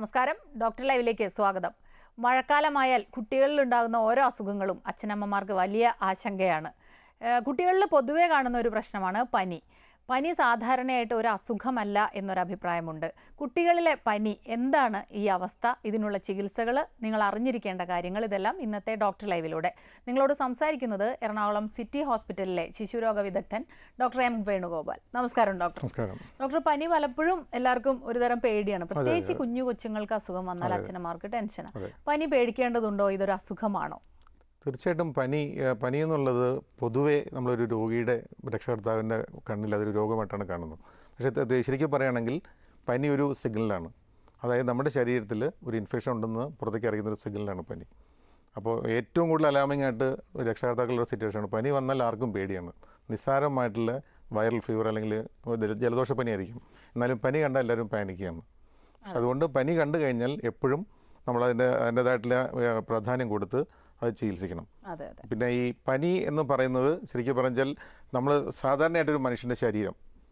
നമസ്കാരം. ഡോക്ടർ ലൈവിലേക്ക് സ്വാഗതം. മഴക്കാലമായാൽ കുട്ടികളിലുണ്ടാകുന്ന ഓരോ അസുഖങ്ങളും അച്ഛനമ്മമാർക്ക് വലിയ ആശങ്കയാണ്. കുട്ടികളിൽ പൊതുവെ കാണുന്ന ഒരു പ്രശ്നമാണ് പനി. പനി സാധാരണയായിട്ട് ഒരു അസുഖമല്ല എന്നൊരഭിപ്രായമുണ്ട്. കുട്ടികളിലെ പനി എന്താണ് ഈ അവസ്ഥ, ഇതിനുള്ള ചികിത്സകൾ, നിങ്ങൾ അറിഞ്ഞിരിക്കേണ്ട കാര്യങ്ങൾ, ഇതെല്ലാം ഇന്നത്തെ ഡോക്ടർ ലൈവിലൂടെ നിങ്ങളോട് സംസാരിക്കുന്നത് എറണാകുളം സിറ്റി ഹോസ്പിറ്റലിലെ ശിശുരോഗ വിദഗ്ധൻ ഡോക്ടർ എം വേണുഗോപാൽ. നമസ്കാരം ഡോക്ടർ. ഡോക്ടർ, പനി പലപ്പോഴും എല്ലാവർക്കും ഒരുതരം പേടിയാണ്, പ്രത്യേകിച്ച് കുഞ്ഞു കൊച്ചുങ്ങൾക്ക് അസുഖം വന്നാൽ അച്ഛനമാർക്ക് ടെൻഷനാണ്. പനി പേടിക്കേണ്ടതുണ്ടോ? ഇതൊരു അസുഖമാണോ? തീർച്ചയായിട്ടും പനി എന്നുള്ളത് പൊതുവേ നമ്മളൊരു രോഗിയുടെ രക്ഷകർത്താവിൻ്റെ കണ്ണിൽ അതൊരു രോഗമായിട്ടാണ് കാണുന്നത്. പക്ഷേ ശരിക്കും പറയുകയാണെങ്കിൽ പനി ഒരു സിഗ്നലാണ്. അതായത് നമ്മുടെ ശരീരത്തിൽ ഒരു ഇൻഫെക്ഷൻ ഉണ്ടെന്ന് പുറത്തേക്ക് അറിയുന്നൊരു സിഗ്നലാണ് പനി. അപ്പോൾ ഏറ്റവും കൂടുതൽ അലാമിംഗ് ആയിട്ട് രക്ഷകർത്താക്കളുടെ സിറ്റുവേഷനാണ്. പനി വന്നാൽ ആർക്കും പേടിയാണ്. നിസ്സാരമായിട്ടുള്ള വൈറൽ ഫീവർ അല്ലെങ്കിൽ ജലദോഷപ്പനി ആയിരിക്കും, എന്നാലും പനി കണ്ടാൽ എല്ലാവരും പാനിക്കുകയാണ്. അതുകൊണ്ട് പനി കണ്ടു കഴിഞ്ഞാൽ എപ്പോഴും അതിൻ്റേതായിട്ടുള്ള പ്രാധാന്യം കൊടുത്ത് അത് ചികിത്സിക്കണം. പിന്നെ ഈ പനി എന്ന് പറയുന്നത് ശരിക്കും പറഞ്ഞാൽ നമ്മൾ സാധാരണയായിട്ടൊരു മനുഷ്യൻ്റെ ശരീരം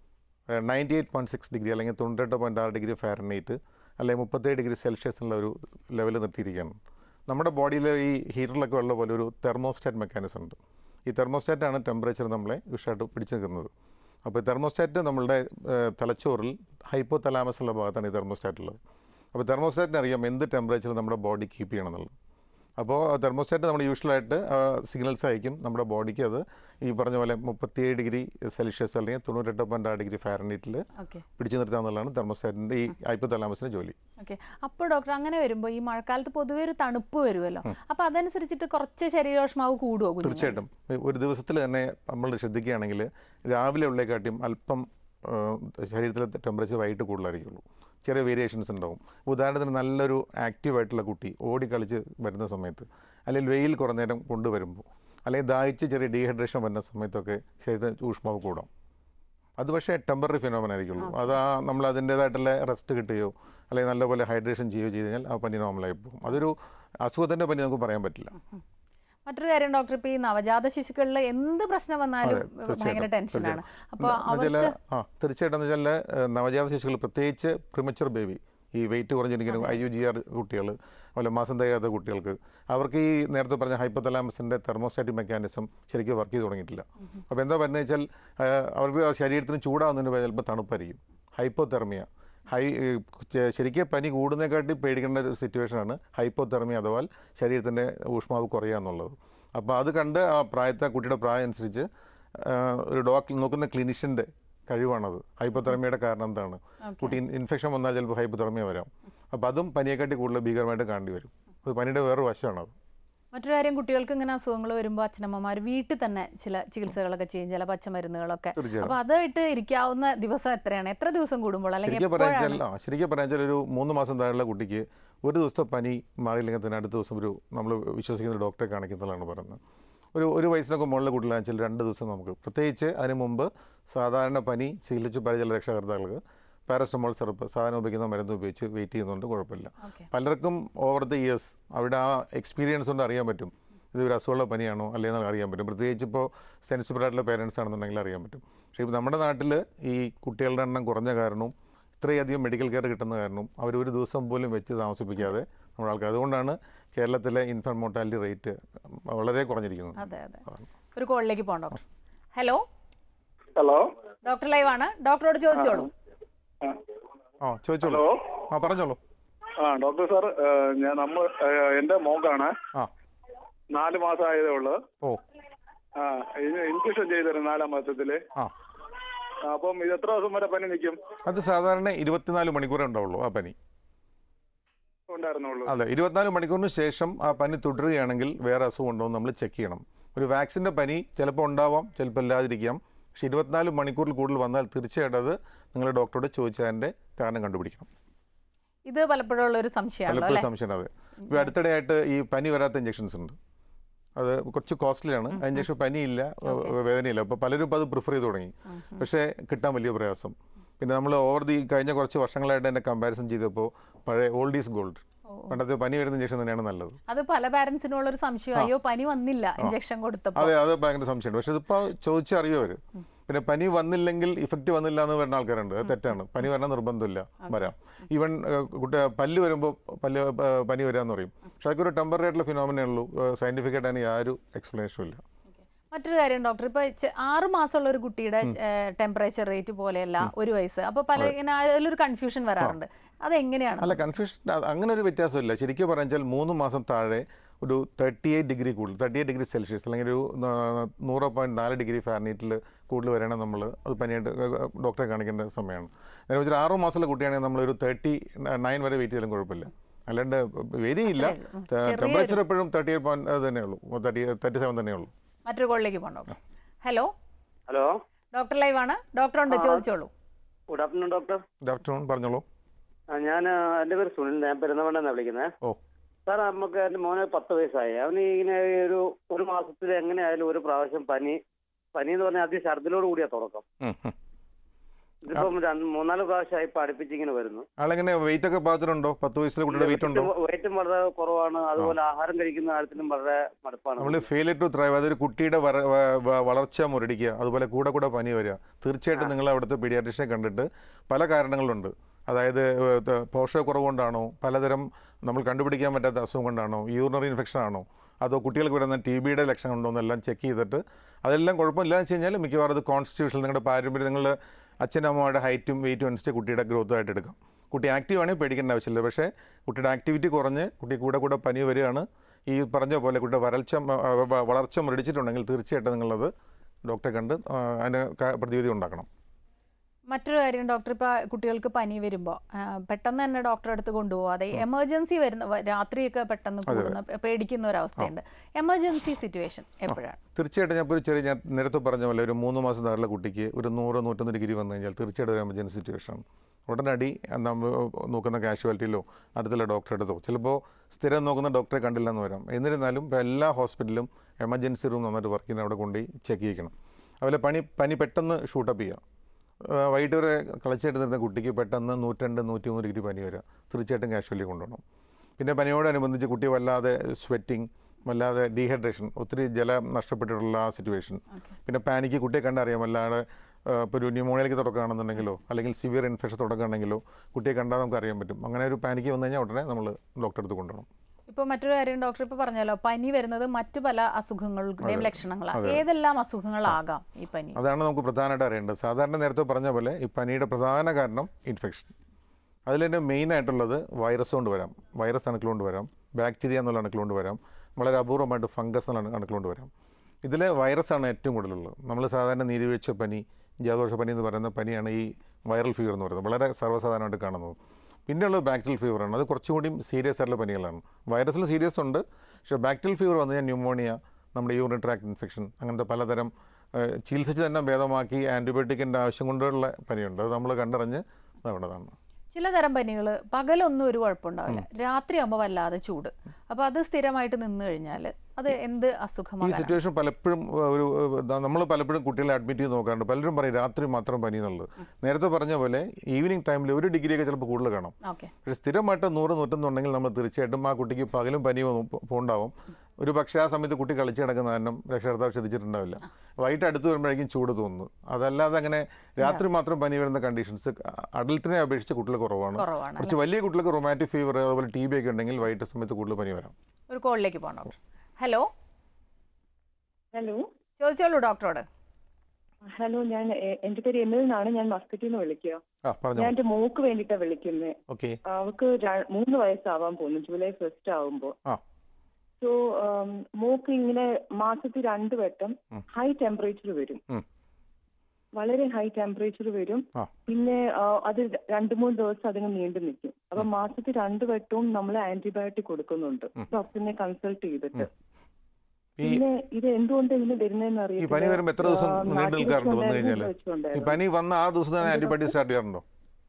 98.6 ഡിഗ്രി അല്ലെങ്കിൽ 98.6 ഡിഗ്രി ഫാരൻഹീറ്റ് അല്ലെങ്കിൽ 37 ഡിഗ്രി സെൽഷ്യസ് എന്നുള്ള ഒരു ലെവലിൽ നിർത്തിയിരിക്കുകയാണ്. നമ്മുടെ ബോഡിയിൽ ഈ ഹീറ്ററിലൊക്കെ ഉള്ള പോലെ ഒരു തെർമോസ്റ്റാറ്റ് മെക്കാനിസം ഉണ്ട്. ഈ തെർമോസ്റ്റാറ്റാണ് ടെമ്പറേച്ചർ നമ്മളെ ഉഷായിട്ട് പിടിച്ചു നിൽക്കുന്നത്. അപ്പോൾ തെർമോസ്റ്റാറ്റ് നമ്മളുടെ തലച്ചോറിൽ ഹൈപ്പോ തലാമസ് ഉള്ള ഭാഗത്താണ് ഈ തെർമോസ്റ്റാറ്റ് ഉള്ളത്. അപ്പോൾ തെർമോസ്റ്റാറ്റിന് അറിയാം എന്ത് ടെമ്പറേച്ചർ നമ്മുടെ ബോഡി കീപ്പ് ചെയ്യണമെന്നുള്ളത്. അപ്പോൾ തെർമോസ്റ്റാറ്റ് നമ്മൾ യൂഷ്വലായിട്ട് സിഗ്നൽസ് അയക്കും നമ്മുടെ ബോഡിക്ക്. അത് ഈ പറഞ്ഞ പോലെ 37 ഡിഗ്രി സെൽഷ്യസ് അല്ലെങ്കിൽ 98.6 ഡിഗ്രി ഫാരൻഹീറ്റിൽ പിടിച്ചു നിർത്തുക എന്നുള്ളതാണ് തെർമോസ്റ്റാറ്റിൻ്റെ ഈ ഹൈപ്പോതലാമസിൻ്റെ ജോലി. ഓക്കെ. അപ്പോൾ ഡോക്ടർ, അങ്ങനെ വരുമ്പോൾ ഈ മഴക്കാലത്ത് പൊതുവെ ഒരു തണുപ്പ് വരുമല്ലോ, അപ്പോൾ അതനുസരിച്ചിട്ട് കുറച്ച് ശരീരോഷ്മാവ് കൂടുമോ? തീർച്ചയായിട്ടും. ഒരു ദിവസത്തിൽ തന്നെ നമ്മൾ ശ്രദ്ധിക്കുകയാണെങ്കിൽ രാവിലെ ഉള്ളേക്കാട്ടിയും അല്പം ശരീരത്തിലെ ടെമ്പറേച്ചർ വൈകിട്ട് കൂടുതലായിരിക്കുള്ളൂ. ചെറിയ വേരിയേഷൻസ് ഉണ്ടാവും. ഉദാഹരണത്തിന് നല്ലൊരു ആക്റ്റീവായിട്ടുള്ള കുട്ടി ഓടിക്കളിച്ച് വരുന്ന സമയത്ത്, അല്ലെങ്കിൽ വെയിൽ കുറേ നേരം കൊണ്ടുവരുമ്പോൾ, അല്ലെങ്കിൽ ദാഹിച്ച് ചെറിയ ഡീഹൈഡ്രേഷൻ വരുന്ന സമയത്തൊക്കെ ശരീരത്തിന് ഊഷ്മാവ് കൂടാം. അത് പക്ഷേ ടെമ്പററി ഫിനോമിന ആയിരിക്കുള്ളൂ. അത് നമ്മൾ അതിൻ്റേതായിട്ടുള്ള റെസ്റ്റ് കിട്ടുകയോ അല്ലെങ്കിൽ നല്ലപോലെ ഹൈഡ്രേഷൻ ചെയ്യുകയോ ചെയ്ത് കഴിഞ്ഞാൽ ആ പനി നോർമലായി പോകും. അതൊരു അസുഖത്തിൻ്റെ പനി നമുക്ക് പറയാൻ പറ്റില്ല. മറ്റൊരു കാര്യം ഡോക്ടർ, ഇപ്പോൾ ഈ നവജാത ശിശുക്കളിൽ എന്ത് പ്രശ്നം വന്നാലും ഭയങ്കര ടെൻഷനാണ്. അപ്പോൾ തീർച്ചയായിട്ടും എന്ന് വെച്ചാൽ നവജാത ശിശുക്കൾ, പ്രത്യേകിച്ച് പ്രിമച്വർ ബേബി, ഈ വെയിറ്റ് കുറഞ്ഞിരിക്കുന്ന IUGR കുട്ടികൾ, അതുപോലെ മാസം തികയാത്ത കുട്ടികൾക്ക്, അവർക്ക് ഈ നേരത്തെ പറഞ്ഞ ഹൈപ്പോതലാമസിൻ്റെ തെർമോസ്റ്റാറ്റിക് മെക്കാനിസം ശരിക്കും വർക്ക് ചെയ്ത് തുടങ്ങിയിട്ടില്ല. അപ്പോൾ എന്താ പറയുന്നത് വെച്ചാൽ അവർക്ക് ശരീരത്തിന് ചൂടാകുന്നതിന് ചിലപ്പോൾ തണുപ്പായിരിക്കും, ഹൈപ്പോതെർമിയ. ശരിക്കും പനി കൂടുന്നതിനെക്കാട്ടി പേടിക്കേണ്ട ഒരു സിറ്റുവേഷനാണ് ഹൈപ്പോതെർമിയ, അഥവാ ശരീരത്തിൻ്റെ ഊഷ്മാവ് കുറയുക എന്നുള്ളത്. അപ്പോൾ അത് കണ്ട് ആ കുട്ടിയുടെ പ്രായം അനുസരിച്ച് ഒരു ഡോക്ടർ നോക്കുന്ന ക്ലിനിഷ്യൻ്റെ കഴിവാണത്. ഹൈപ്പോതെർമിയയുടെ കാരണം എന്താണ്, കുട്ടി ഇൻഫെക്ഷൻ വന്നാൽ ചിലപ്പോൾ ഹൈപ്പോതെർമിയ വരാം. അപ്പോൾ അതും പനിയെക്കാട്ടി കൂടുതൽ ഭീകരമായിട്ട് കാണേണ്ടി വരും. അത് പനിയുടെ വേറൊരു വശമാണത്. മറ്റൊരു കാര്യം, കുട്ടികൾക്ക് ഇങ്ങനെ അസുഖങ്ങൾ വരുമ്പോൾ അച്ഛനമ്മമാർ വീട്ടിൽ തന്നെ ചില ചികിത്സകളൊക്കെ ചെയ്യും, ചില പച്ചമരുന്നുകളൊക്കെ. അപ്പോൾ അതായിട്ട് ഇരിക്കാവുന്ന ദിവസം എത്രയാണ്, എത്ര ദിവസം കൂടുമ്പോൾ? ശരിക്കും പറഞ്ഞാൽ ഒരു 3 മാസം താഴെയുള്ള കുട്ടിക്ക് ഒരു ദിവസത്തെ പനി മാറിയില്ലെങ്കിൽ തന്നെ അടുത്ത ദിവസം നമ്മൾ വിശ്വസിക്കുന്ന ഡോക്ടറെ കാണിക്കുന്നതാണ് പറയുന്നത്. ഒരു വയസ്സിനൊക്കെ മുകളിലെ കുട്ടികളാണെന്ന് വെച്ചാൽ 2 ദിവസം നമുക്ക്, പ്രത്യേകിച്ച് അതിന് മുമ്പ് സാധാരണ പനി ശീലിച്ച് പരിചയ രക്ഷകർത്താക്കൾക്ക് പാരസ്റ്റമോൾ സിറപ്പ് സാധാരണ ഉപയോഗിക്കുന്ന മരുന്ന് ഉപയോഗിച്ച് വെയിറ്റ് ചെയ്യുന്നതുകൊണ്ട് കുഴപ്പമില്ല. പലർക്കും ഓവർ ദ ഇയേഴ്സ് അവരുടെ ആ എക്സ്പീരിയൻസ് കൊണ്ട് അറിയാൻ പറ്റും ഇതൊരു അസുഖമുള്ള പനിയാണോ അല്ലെങ്കിൽ അറിയാൻ പറ്റും. പ്രത്യേകിച്ച് ഇപ്പോൾ സെൻസിബിൾ ആയിട്ടുള്ള പേരൻസ് ആണെന്നുണ്ടെങ്കിൽ അറിയാൻ പറ്റും. പക്ഷേ ഇപ്പോൾ നമ്മുടെ നാട്ടിൽ ഈ കുട്ടികളുടെ എണ്ണം കുറഞ്ഞ കാരണവും ഇത്രയധികം മെഡിക്കൽ കെയർ കിട്ടുന്ന കാരണവും അവർ ഒരു ദിവസം പോലും വെച്ച് താമസിപ്പിക്കാതെ നമ്മുടെ ആൾക്കാർ, അതുകൊണ്ടാണ് കേരളത്തിലെ ഇൻഫന്റ് മോർട്ടാലിറ്റി റേറ്റ് വളരെ കുറഞ്ഞിരിക്കുന്നത്. അതെ അതെ. ഒരു കോളിലേക്ക് പോകണം doctor. Hello hello, doctor live ആണ്, ഡോക്ടറോട് ചോദിച്ചോളൂ. ചോദിച്ചോളൂ. പറഞ്ഞോളൂ. ഡോക്ടർ സാർ, എന്റെ മോക്കാണ് 4 മാസം ആയതേ ഉള്ളൂ. ഇൻഫെക്ഷൻ ചെയ്തിരുന്നു 4-ാം മാസത്തില്. അപ്പം ഇത് എത്ര ദിവസം വരെ പനി നിൽക്കും? അത് സാധാരണ 24 മണിക്കൂറേ ഉണ്ടാവുള്ളൂ ആ പനി. ഉണ്ടായിരുന്നുള്ളൂ. അതെ, 24 മണിക്കൂറിന് ശേഷം ആ പനി തുടരുകയാണെങ്കിൽ വേറെ അസുഖം ഉണ്ടോ എന്ന് നമ്മൾ ചെക്ക് ചെയ്യണം. ഒരു വാക്സിൻ്റെ പനി ചിലപ്പോൾ ഉണ്ടാവാം, ചിലപ്പോൾ ഇല്ലാതിരിക്കാം. പക്ഷേ 24 മണിക്കൂറിൽ കൂടുതൽ വന്നാൽ തീർച്ചയായിട്ടും അത് നിങ്ങൾ ഡോക്ടറോട് ചോദിച്ചതിൻ്റെ കാരണം കണ്ടുപിടിക്കണം. ഇത് പലപ്പോഴും ഒരു സംശയമാണ്. അതെ. ഇപ്പോൾ അടുത്തിടെയായിട്ട് ഈ പനി വരാത്ത ഇഞ്ചക്ഷൻസ് ഉണ്ട്. അത് കുറച്ച് കോസ്റ്റ്ലിയാണ്. ആ ഇഞ്ചക്ഷൻ പനിയില്ല, വേദനയില്ല. അപ്പോൾ പലരും ഇപ്പോൾ അത് പ്രിഫർ ചെയ്ത് തുടങ്ങി. പക്ഷേ കിട്ടാൻ വലിയ പ്രയാസം. പിന്നെ നമ്മൾ കഴിഞ്ഞ കുറച്ച് വർഷങ്ങളായിട്ട് തന്നെ കമ്പാരിസൺ ചെയ്തപ്പോൾ പഴയ ഓൾഡ് ഈസ് ഗോൾഡ്, പണ്ടത്തെ പനി വരുന്ന ഇഞ്ചക്ഷൻ തന്നെയാണ് നല്ലത്. അത് പല പാരന്റ്സിനുള്ളൊരു സംശയം, അയ്യോ പനി വന്നില്ല ഇഞ്ചക്ഷൻ കൊടുത്തപ്പോൾ. അതെ, അത് ഭയങ്കര സംശയമുണ്ട്. പക്ഷെ ഇതിപ്പോൾ ചോദിച്ചറിയോ അവർ. പിന്നെ പനി വന്നില്ലെങ്കിൽ ഇഫക്റ്റ് വന്നില്ല എന്ന് വരുന്ന ആൾക്കാരുണ്ട്. അത് തെറ്റാണ്. പനി വരാൻ നിർബന്ധമില്ല, വരാം. ഈവൻ പല്ല് വരുമ്പോൾ പനി വരാമെന്ന് പറയും. പക്ഷെ അതൊക്കെ ഒരു ടെമ്പററി ആയിട്ടുള്ള ഫിനോമിനേ ഉള്ളൂ. സയൻറ്റിഫിക് ആയിട്ട് യാതൊരു എക്സ്പ്ലനേഷനും ഇല്ല. മറ്റൊരു കാര്യം ഡോക്ടർ, ഇപ്പോൾ 6 മാസമുള്ള ഒരു കുട്ടിയുടെ ടെമ്പറേച്ചർ റേറ്റ് പോലെയല്ല 1 വയസ്സ്. അപ്പോൾ ഇങ്ങനെ അതിലൊരു കൺഫ്യൂഷൻ വരാറുണ്ട്. അതെങ്ങനെയാണ്? അല്ല, കൺഫ്യൂഷൻ അങ്ങനെ ഒരു വ്യത്യാസമില്ല. ശരിക്കും പറഞ്ഞാൽ 3 മാസം താഴെ ഒരു 38 ഡിഗ്രി കൂടുതൽ, 38 ഡിഗ്രി സെൽഷ്യസ് അല്ലെങ്കിൽ ഒരു 100.4 ഡിഗ്രി ഫാരനൈറ്റിൽ കൂടുതൽ വരണം നമ്മൾ അത് പനിയായിട്ട് ഡോക്ടറെ കാണിക്കേണ്ട സമയമാണ്. നേരെ വെച്ചാൽ 6 മാസമുള്ള കുട്ടിയാണെങ്കിൽ നമ്മളൊരു 39 വരെ വെയിറ്റ് ചെയ്താലും കുഴപ്പമില്ല. അല്ലാണ്ട് വേരിയില്ല. ടെമ്പറേച്ചർ എപ്പോഴും 38 തന്നെ ഉള്ളൂ, 37 തന്നെ ഉള്ളൂ. മറ്റൊരു കോളിലേക്ക് പോകണം doctor. Hello hello, doctor live ആണ്. ഡോക്ടർ ഉണ്ട്, ചോദിച്ചോളൂ. Good afternoon doctor. Good afternoon, പറഞ്ഞോളൂ. എൻ്റെ പേര് സുനിൽ, ഞാൻ പെരുന്നമണ്ണന്നാണ് വിളിക്കുന്നത്. ഓ സാർ, നമുക്ക് എൻ്റെ മോനെ 10 വയസ്സായി. അവന് ഇങ്ങനെ ഒരു മാസത്തിൽ എങ്ങനെയായാലും ഒരു പ്രാവശ്യം പനി എന്ന് പറഞ്ഞാൽ ആദ്യം ഛർദിലോട് കൂടിയാ തുടക്കം. ഇതിപ്പം 3-4 പ്രാവശ്യമായി ഇപ്പൊ അടുപ്പിച്ചിങ്ങനെ വരുന്നു. ആളെങ്ങനെ വെയിറ്റ് ഒക്കെ പാത്തിട്ടുണ്ടോ? 10 വയസ്സിലെ കുട്ടിയുടെ വെയിറ്റ് ഉണ്ടോ? വെയിറ്റും വളരെ കുറവാണ്. അതുപോലെ ആഹാരം കഴിക്കുന്ന കാര്യത്തിലും വളരെ മടുപ്പാണ്. നമ്മൾ ഫെയിലിയർ ടു ത്രൈവ്, അതൊരു കുട്ടിയുടെ വളർച്ച മുരടിക്കുക, അതുപോലെ കൂടെ പനി വരിക. തീർച്ചയായിട്ടും നിങ്ങൾ അവിടുത്തെ പീഡിയാട്രിഷ്യനെ കണ്ടിട്ട് പല കാരണങ്ങളുണ്ട്. അതായത് പോഷകക്കുറവ് കൊണ്ടാണോ, പലതരം നമ്മൾ കണ്ടുപിടിക്കാൻ പറ്റാത്ത അസുഖം കൊണ്ടാണോ, യൂറിനറി ഇൻഫെക്ഷൻ ആണോ, അതോ കുട്ടികൾക്ക് വരുന്ന TBയുടെ ലക്ഷണമുണ്ടോ എന്നെല്ലാം ചെക്ക് ചെയ്തിട്ട് അതെല്ലാം കുഴപ്പമില്ലാന്ന് വെച്ച് കഴിഞ്ഞാൽ മിക്കവാറും അത് കോൺസ്റ്റിറ്റ്യൂഷൻ, നിങ്ങളുടെ പാരമ്പര്യം, നിങ്ങളുടെ അച്ഛനമ്മയുടെ ഹൈറ്റും വെയിറ്റും അനുസരിച്ച് കുട്ടിയുടെ ഗ്രോത്ത് ആയിട്ട് എടുക്കാം. കുട്ടി ആക്റ്റീവ് ആണെങ്കിൽ പേടിക്കേണ്ട ആവശ്യമില്ല. പക്ഷേ കുട്ടിയുടെ ആക്ടിവിറ്റി കുറഞ്ഞ് കുട്ടി കൂടെ പനി വരികയാണ്, ഈ പറഞ്ഞ പോലെ കുട്ടിയുടെ വളർച്ച മുരടിച്ചിട്ടുണ്ടെങ്കിൽ തീർച്ചയായിട്ടും നിങ്ങളത് ഡോക്ടറെ കണ്ട് അതിന് പ്രതിവിധി ഉണ്ടാക്കണം. മറ്റൊരു കാര്യം ഡോക്ടർ, ഇപ്പോൾ കുട്ടികൾക്ക് പനി വരുമ്പോൾ പെട്ടെന്ന് തന്നെ ഡോക്ടറെ അടുത്ത് കൊണ്ടുപോകാതെ എമർജൻസി വരുന്ന രാത്രിയൊക്കെ പെട്ടെന്ന് കൂടുന്ന പേടിക്കുന്ന ഒരു അവസ്ഥയുണ്ട്. എമർജൻസി സിറ്റുവേഷൻ എപ്പോഴാണ്? തീർച്ചയായിട്ടും ഞാൻ നേരത്തെ പറഞ്ഞ പോലെ ഒരു 3 മാസം താഴെയുള്ള കുട്ടിക്ക് ഒരു 100-101 ഡിഗ്രി വന്നു കഴിഞ്ഞാൽ തീർച്ചയായിട്ടും ഒരു എമർജൻസി സിറ്റുവേഷനാണ്. ഉടനടി നമ്മൾ നോക്കുന്ന കാഷ്വാലിറ്റിയിലോ അടുത്തുള്ള ഡോക്ടറെ അടുത്തോ, ചിലപ്പോൾ സ്ഥിരം നോക്കുന്ന ഡോക്ടറെ കണ്ടില്ല എന്ന് വരാം. എന്നിരുന്നാലും ഇപ്പോൾ എല്ലാ ഹോസ്പിറ്റലിലും എമർജൻസി റൂം നന്നായിട്ട് വർക്ക് ചെയ്യുന്ന അവിടെ കൊണ്ടുപോയി ചെക്ക് ചെയ്യിക്കണം. അതുപോലെ പനി പെട്ടെന്ന് ഷൂട്ടപ്പ് ചെയ്യുക. വൈകിട്ട് വരെ കളിച്ചായിട്ട് നിന്ന കുട്ടിക്ക് പെട്ടെന്ന് 102-103 ഡിഗ്രി പനി വരിക, തീർച്ചയായിട്ടും കാഷ്വാലിറ്റി കൊണ്ടുപോകണം. പിന്നെ പനിയോടനുബന്ധിച്ച് കുട്ടി വല്ലാതെ സ്വെറ്റിങ്, വല്ലാതെ ഡീഹൈഡ്രേഷൻ, ഒത്തിരി ജലം നഷ്ടപ്പെട്ടിട്ടുള്ള ആ സിറ്റുവേഷൻ, പിന്നെ പാനിക്ക് കുട്ടിയെ കണ്ടറിയാം. വല്ലാതെ ഇപ്പോൾ ഒരു ന്യൂമോണിയയിലേക്ക് തുടക്കുകയാണെന്നുണ്ടെങ്കിലോ അല്ലെങ്കിൽ സിവിയർ ഇൻഫെക്ഷൻ തുടക്കുകയാണെങ്കിലോ കുട്ടിയെ കണ്ടാൽ നമുക്ക് അറിയാൻ പറ്റും. അങ്ങനെ ഒരു പാനിക്ക് വന്നു കഴിഞ്ഞാൽ ഉടനെ നമ്മൾ ഡോക്ടറെ അടുത്ത് കൊണ്ടുപോകണം. ഇപ്പോൾ മറ്റൊരു കാര്യം ഡോക്ടർ, ഇപ്പോൾ പറഞ്ഞല്ലോ പനി വരുന്നത് മറ്റു പല അസുഖങ്ങളുടെയും ലക്ഷണങ്ങളാണ്. ഏതെല്ലാം അസുഖങ്ങളാകാം ഈ പനി? അതാണ് നമുക്ക് പ്രധാനമായിട്ട് അറിയേണ്ടത്. സാധാരണ നേരത്തെ പറഞ്ഞ പോലെ ഈ പനിയുടെ പ്രധാന കാരണം ഇൻഫെക്ഷൻ. അതിൽ തന്നെ മെയിനായിട്ടുള്ളത് വൈറസ് കൊണ്ട് വരാം, വൈറസ് അണുക്കൾ കൊണ്ട് വരാം, ബാക്ടീരിയ എന്നുള്ള അണുക്കൾ കൊണ്ട് വരാം, വളരെ അപൂർവമായിട്ട് ഫംഗസ് എന്നുള്ള അണുക്കൾ കൊണ്ട് വരാം. ഇതിൽ വൈറസാണ് ഏറ്റവും കൂടുതലുള്ളത്. നമ്മൾ സാധാരണ നീരുവീഴ്ച പനി, ജലദോഷ പനി എന്ന് പറയുന്ന പനിയാണ് ഈ വൈറൽ ഫീവർ എന്ന് പറയുന്നത്, വളരെ സർവ്വസാധാരണമായിട്ട് കാണുന്നത്. പിന്നെയുള്ളത് ബാക്ടീരിയൽ ഫീവറാണ്. അത് കുറച്ചുകൂടി സീരിയസ് ആയിട്ടുള്ള പനികളാണ്. വൈറസിൽ സീരിയസ് ഉണ്ട്, പക്ഷേ ബാക്ടീരിയൽ ഫീവർ വന്നു കഴിഞ്ഞാൽ ന്യൂമോണിയ, നമ്മുടെ യൂറിനറി ട്രാക്ട് ഇൻഫെക്ഷൻ, അങ്ങനത്തെ പലതരം ചികിത്സിച്ച് തന്നെ ഭേദമാക്കി ആൻറ്റിബയോട്ടിക്കിൻ്റെ ആവശ്യം കൊണ്ടുള്ള പനിയുണ്ട്. അത് നമ്മൾ കണ്ടറിഞ്ഞ് വേണ്ടതാണ്. ചിലതരം പനികൾ പകലൊന്നും ഒരു കുഴപ്പമുണ്ടാവില്ല, രാത്രിയാകുമ്പോൾ വല്ലാതെ ചൂട്. അപ്പോൾ അത് സ്ഥിരമായിട്ട് നിന്ന് കഴിഞ്ഞാൽ അത് എന്ത് അസുഖമാണ്? ഈ സിറ്റുവേഷൻ പലപ്പോഴും നമ്മൾ പലപ്പോഴും കുട്ടികളെ അഡ്മിറ്റ് ചെയ്ത് നോക്കാറുണ്ട്. പലരും പറയും രാത്രി മാത്രം പനി എന്നുള്ളത്. നേരത്തെ പറഞ്ഞ പോലെ ഈവനിങ് ടൈമിൽ 1 ഡിഗ്രിയൊക്കെ ചിലപ്പോൾ കൂടുതൽ കാണാം. പക്ഷേ സ്ഥിരമായിട്ട് 100-101 ഉണ്ടെങ്കിൽ നമ്മൾ തീർച്ചയായിട്ടും ആ കുട്ടിക്ക് പകലും പനി പോണ്ടാവും. ഒരു പക്ഷേ ആ സമയത്ത് കുട്ടി കളിച്ച് കിടക്കുന്ന കാരണം രക്ഷകർത്താവ് ശ്രദ്ധിച്ചിട്ടുണ്ടാവില്ല. വൈകിട്ട് അടുത്ത് വരുമ്പോഴേക്കും ചൂട് തോന്നുന്നു. അതല്ലാതെ അങ്ങനെ രാത്രി മാത്രം പനി വരുന്ന കണ്ടീഷൻസ് അഡൽട്ടിനെ അപേക്ഷിച്ച് കുട്ടികൾ കുറവാണ്. കുറച്ച് വലിയ കുട്ടികൾക്ക് റൊമാറ്റിക് ഫീവർ, അതുപോലെ TB ഒക്കെ ഉണ്ടെങ്കിൽ വൈകിട്ട് സമയത്ത് കൂടുതൽ പനി വരാം. ഒരു കോളിലേക്ക് പോകണം. ഹലോ ഹലോ, ചോദിച്ചോളൂ ഡോക്ടറോട്. ഹലോ, എന്റെ പേര് എമിൽ എന്നാണ്. ഞാൻ മസ്കറ്റിൽ നിന്ന് വിളിക്കുക. ഞാൻ എന്റെ മോക്ക് വേണ്ടിട്ടാ വിളിക്കുന്നത്. അവൾക്ക് 3 വയസ്സാവാൻ പോകുന്നു, ജൂലൈ 1 ആവുമ്പോ. സോ മോക്ക് ഇങ്ങനെ മാസത്തിൽ 2 വട്ടം ഹൈ ടെമ്പറേച്ചർ വരും, വളരെ ഹൈ ടെമ്പറേച്ചർ വരും. പിന്നെ അത് 2-3 ദിവസം അതിന് നീണ്ടു നിൽക്കും. അപ്പൊ മാസത്തിൽ 2 വട്ടവും നമ്മൾ ആന്റിബയോട്ടിക് കൊടുക്കുന്നുണ്ട് ഡോക്ടറിനെ കൺസൾട്ട് ചെയ്തിട്ട്. പിന്നെ ഇത് എന്തുകൊണ്ട് ഇങ്ങനെ വരുന്നതെന്ന് അറിയാം. പനി വരുമ്പോൾ എത്ര ദിവസം നീണ്ടു നിൽക്കാറുണ്ട്? വന്നു കഴിഞ്ഞാൽ ഈ പനി വന്ന ആ ദിവസം തന്നെ ആന്റിബയോട്ടിക് സ്റ്റാർട്ട് ചെയ്യാറുണ്ടോ?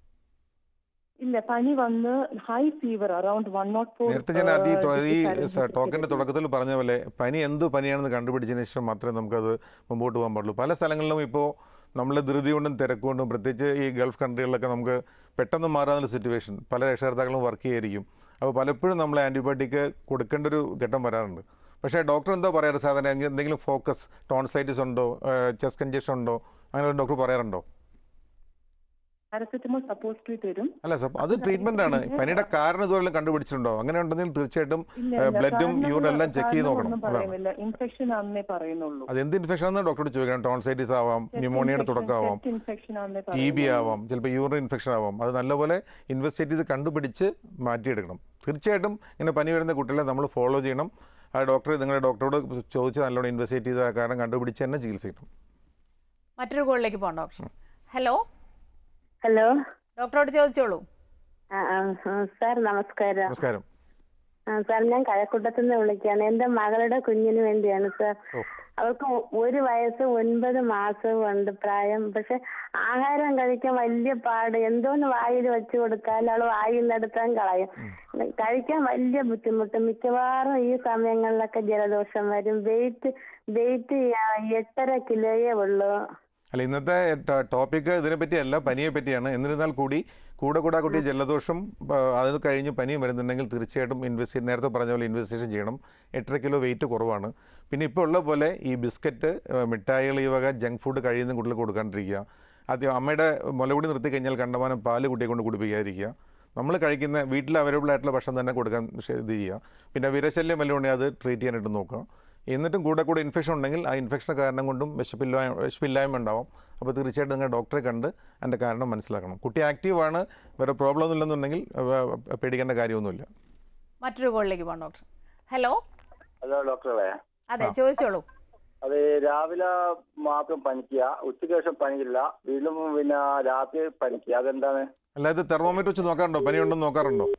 ഇല്ല, പനി വന്ന് ഹൈ ഫീവർ അറൌണ്ട് 104. നേരത്തെ ഞാൻ ഈ ടോക്കിന്റെ തുടക്കത്തിൽ പറഞ്ഞ പോലെ പനി എന്ത് പനിയാണെന്ന് കണ്ടുപിടിച്ചതിന് ശേഷം മാത്രമേ നമുക്കത് മുമ്പോട്ട് പോകാൻ പാടുള്ളൂ. പല സ്ഥലങ്ങളിലും ഇപ്പോൾ നമ്മളെ ധൃതി കൊണ്ടും തിരക്കുകൊണ്ടും, പ്രത്യേകിച്ച് ഈ ഗൾഫ് കൺട്രികളിലൊക്കെ നമുക്ക് പെട്ടെന്ന് മാറാനുള്ള സിറ്റുവേഷൻ, പല രക്ഷകർത്താക്കളും വർക്ക് ചെയ്യായിരിക്കും. അപ്പോൾ പലപ്പോഴും നമ്മൾ ആൻറ്റിബയോട്ടിക് കൊടുക്കേണ്ട ഒരു ഘട്ടം വരാറുണ്ട്. പക്ഷേ ഡോക്ടർ എന്താ പറയാറ്? സാധാരണ എന്തെങ്കിലും ഫോക്കസ്, ടോൺസൈറ്റിസ് ഉണ്ടോ, ചെസ്റ്റ് കഞ്ചഷൻ ഉണ്ടോ, അങ്ങനെ ഡോക്ടർ പറയാറുണ്ടോ? പാരസെറ്റമോൾ സപ്പോസിറ്ററി തരും. അല്ല, അത് ട്രീറ്റ്മെന്റ് ആണ്. പനിയുടെ കാരണം ഇതുവരെ കണ്ടുപിടിച്ചിട്ടുണ്ടോ? അങ്ങനെ ഉണ്ടെങ്കിൽ തീർച്ചയായിട്ടും ബ്ലഡും യൂറിനും എല്ലാം ചെക്ക് ചെയ്ത് നോക്കണം. ഇൻഫെക്ഷൻ ആണെന്നേ പറയുന്നുള്ളൂ. അത് എന്ത് ഇൻഫെക്ഷൻ ആണെന്ന് ഡോക്ടറോട് ചോദിക്കണം. ടോൺസൈറ്റിസ് ആവാം, ന്യൂമോണിയയുടെ തുടക്കമാവാം, TB ആവാം, ചിലപ്പോൾ യൂറിൻ ഇൻഫെക്ഷൻ ആവാം. അത് നല്ലപോലെ ഇൻവെസ്റ്റിഗേറ്റ് ചെയ്ത് കണ്ടുപിടിച്ച് മാറ്റിയെടുക്കണം. തീർച്ചയായിട്ടും ഇങ്ങനെ പനി വരുന്ന കുട്ടികളെ നമ്മൾ ഫോളോ ചെയ്യണം. ആ നിങ്ങളുടെ ഡോക്ടറോട് ചോദിച്ച് നല്ലോണം ഇൻവെസ്റ്റിഗേറ്റ് ചെയ്ത കാരണം കണ്ടുപിടിച്ച് തന്നെ ചികിത്സിക്കണം. മറ്റൊരു കോളിലേക്ക് പോകാം ഡോക്ടർ. ഹലോ ഹലോ, ഡോക്ടറോട് ചോദിച്ചോളൂ. സാർ നമസ്കാരം. നമസ്കാരം സാർ, ഞാൻ കഴക്കൂട്ടത്തു നിന്ന് വിളിക്കുകയാണ്. എന്റെ മകളുടെ കുഞ്ഞിന് വേണ്ടിയാണ് സാർ. അവൾക്ക് 1 വയസ്സ് 9 മാസവും ഉണ്ട് പ്രായം. പക്ഷെ ആഹാരം കഴിക്കാൻ വലിയ പാട്. എന്തോന്ന് വായിൽ വെച്ച് കൊടുത്താൽ അവൾ വായിൽ നിന്നെടുത്താൻ കളയും. കഴിക്കാൻ വലിയ ബുദ്ധിമുട്ട്. മിക്കവാറും ഈ സമയങ്ങളിലൊക്കെ ജലദോഷം വരും. വെയിറ്റ് 8.5 കിലോയേ ഉള്ളൂ. അല്ല, ഇന്നത്തെ ടോപ്പിക്ക് ഇതിനെപ്പറ്റിയല്ല, പനിയെ പറ്റിയാണ്. എന്നിരുന്നാൽ കൂടി കൂടെ കുട്ടി ജലദോഷം അത് കഴിഞ്ഞ് പനിയും വരുന്നുണ്ടെങ്കിൽ തീർച്ചയായിട്ടും നേരത്തെ പറഞ്ഞ പോലെ ഇൻവെസ്റ്റിഗേഷൻ ചെയ്യണം. 8.5 കിലോ വെയിറ്റ് കുറവാണ്. പിന്നെ ഇപ്പോൾ ഉള്ള പോലെ ഈ ബിസ്ക്കറ്റ്, മിഠായികൾ, ഈ വക ജങ്ക് ഫുഡ് കഴിയുന്ന കുട്ടികൾക്ക് കൊടുക്കാണ്ടിരിക്കുക. ആദ്യം അമ്മയുടെ മുലകുടി നിർത്തി കഴിഞ്ഞാൽ കണ്ടമാനം പാല് കുട്ടിയെ കൊണ്ട് കുടിപ്പിക്കാതിരിക്കുക. നമ്മൾ കഴിക്കുന്ന വീട്ടിൽ അവൈലബിൾ ആയിട്ടുള്ള ഭക്ഷണം തന്നെ കൊടുക്കാൻ ഇത് ചെയ്യുക. പിന്നെ വിരശല്യം വല്ലതും ഉണ്ടെങ്കിൽ അത് ട്രീറ്റ് ചെയ്യാനായിട്ട് നോക്കുക. എന്നിട്ടും കൂടെ ഇൻഫെക്ഷൻ ഉണ്ടെങ്കിൽ ആ ഇൻഫെക്ഷൻ കാരണം കൊണ്ടും വിശപ്പില്ലായ്മ ഉണ്ടാവും. അപ്പോൾ തീർച്ചയായിട്ടും നിങ്ങൾ ഡോക്ടറെ കണ്ട് അതിൻ്റെ കാരണം മനസ്സിലാക്കണം. കുട്ടി ആക്റ്റീവാണ്, വേറെ പ്രോബ്ലം ഒന്നും ഇല്ലെന്നുണ്ടെങ്കിൽ പേടിക്കേണ്ട കാര്യമൊന്നുമില്ല. മറ്റൊരു കോളിലേക്ക് പോകാം ഡോക്ടർ. ഹലോ ഡോക്ടറെ. അതെ, ചോദിച്ചോളൂ. അത് രാവിലെ മാത്രം പനിക്കുക, ഉച്ചയ്ക്ക് ശേഷം പനിയില്ല, വീണ്ടും പിന്നെ രാത്രി പനിക്കുക. അതെന്താണ്? അല്ല, ഇത് തെർമോമീറ്റർ വെച്ച് നോക്കാറുണ്ടോ? പനിയുണ്ടെന്ന് നോക്കാറുണ്ടോ?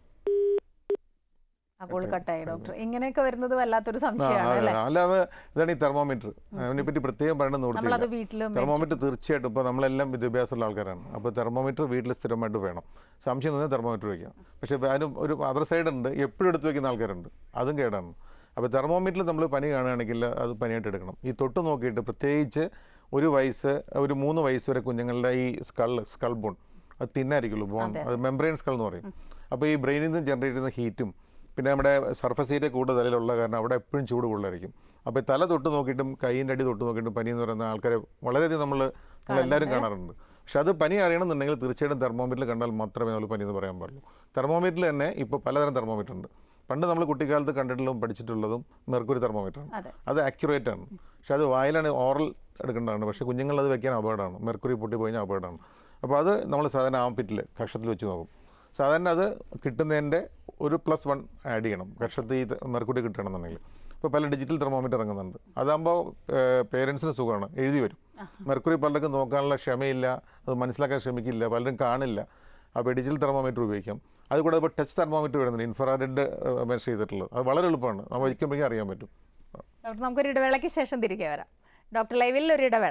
അപ്പോൾ കട്ടായി ഡോക്ടർ. ഇങ്ങനെയൊക്കെ വരുന്നത് വല്ലാത്തൊരു സംശയമാണ്. അല്ലാതെ ഇതാണ് ഈ തെർമോമീറ്റർ. അതിനെപ്പറ്റി പ്രത്യേകം പറയേണ്ട നിർത്തിയില്ല. തെർമോമീറ്റർ തീർച്ചയായിട്ടും ഇപ്പോൾ നമ്മളെല്ലാം വിദ്യാഭ്യാസമുള്ള ആൾക്കാരാണ്. അപ്പോൾ തെർമോമീറ്റർ വീട്ടിൽ സ്ഥിരമായിട്ട് വേണം. സംശയം തോന്നിയാൽ തെർമോമീറ്റർ വയ്ക്കാം. പക്ഷേ അതിന് ഒരു അതർ സൈഡ് ഉണ്ട്, എപ്പോഴും എടുത്ത് വയ്ക്കുന്ന ആൾക്കാരുണ്ട്. അതും കേടാണ്. അപ്പോൾ തെർമോമീറ്ററിൽ നമ്മൾ പനി കാണുകയാണെങ്കിൽ അത് പനിയായിട്ട് എടുക്കണം. ഈ തൊട്ട് നോക്കിയിട്ട് പ്രത്യേകിച്ച് 1 വയസ്സ് 3 വയസ്സ് വരെ കുഞ്ഞുങ്ങളുടെ ഈ സ്കൾ ബോൺ അത് തിന്നായിരിക്കുള്ളൂ. ബോൺ അത് മെംബ്രെയിൻ സ്കൾ എന്ന് പറയും. അപ്പോൾ ഈ ബ്രെയിനിൽ നിന്ന് ജനറേറ്റ് ചെയ്യുന്ന ഹീറ്റും പിന്നെ നമ്മുടെ സർഫസ് ഏരിയ കൂടുതലുള്ള കാരണം അവിടെ എപ്പോഴും ചൂട് കൂടുതലായിരിക്കും. അപ്പോൾ തല തൊട്ട് നോക്കിയിട്ടും കൈയിൻ്റെ അടി തൊട്ട് നോക്കിയിട്ടും പനി എന്ന് പറയുന്ന ആൾക്കാരെ വളരെയധികം നമ്മളെല്ലാവരും കാണാറുണ്ട്. പക്ഷെ അത് പനി അറിയണമെന്നുണ്ടെങ്കിൽ തീർച്ചയായിട്ടും തെർമോമീറ്ററിൽ കണ്ടാൽ മാത്രമേ നമ്മൾ പനി എന്ന് പറയാൻ പാടുള്ളൂ. തെർമോമീറ്ററിൽ തന്നെ ഇപ്പോൾ പലതരം തെർമോമീറ്റർ ഉണ്ട്. പണ്ട് നമ്മൾ കുട്ടിക്കാലത്ത് കണ്ടിട്ടുള്ളതും പഠിച്ചിട്ടുള്ളതും മെർക്കുറി തെർമോമീറ്ററാണ്. അത് ആക്യുറേറ്റ് ആണ്. പക്ഷെ അത് വായിലാണ് ഓറൽ എടുക്കേണ്ടതാണ്. പക്ഷേ കുഞ്ഞുങ്ങൾ അത് വെക്കാൻ അപകടമാണ്. മെർക്കുറി പൊട്ടിപ്പോയി അപകടമാണ്. അപ്പോൾ അത് നമ്മൾ സാധാരണ ആംപിറ്റിൽ കക്ഷത്തിൽ വെച്ച് നോക്കും. സാധാരണ അത് കിട്ടുന്നതിൻ്റെ 1+1 ആഡ് ചെയ്യണം. കക്ഷത്തിൽ ഈ മെർക്കുറി കിട്ടണമെന്നുണ്ടെങ്കിൽ. ഇപ്പോൾ പല ഡിജിറ്റൽ തെർമോമീറ്റർ ഇറങ്ങുന്നുണ്ട്. അതാകുമ്പോൾ പേരൻസിന് സുഖമാണ്, എഴുതി വരും. മെർക്കുറി പലർക്കും നോക്കാനുള്ള ക്ഷമയില്ല, അത് മനസ്സിലാക്കാൻ ശ്രമിക്കില്ല, പലരും കാണില്ല. അപ്പോൾ ഡിജിറ്റൽ തെർമോമീറ്റർ ഉപയോഗിക്കാം. അതുകൂടാതെ ഇപ്പോൾ ടച്ച് തെർമോമീറ്റർ വരുന്നുണ്ട്, ഇൻഫ്രാറെഡ് മെഷർ ചെയ്തിട്ടുള്ളത്. അത് വളരെ എളുപ്പമാണ്, നമ്മൾ വയ്ക്കുമ്പോഴേക്കും അറിയാൻ പറ്റും. ഡോക്ടർ, നമുക്കൊരു ഇടവേളയ്ക്ക് ശേഷം തിരികെ വരാം. ഡോക്ടർ ലൈവിൽ ഒരു ഇടവേള.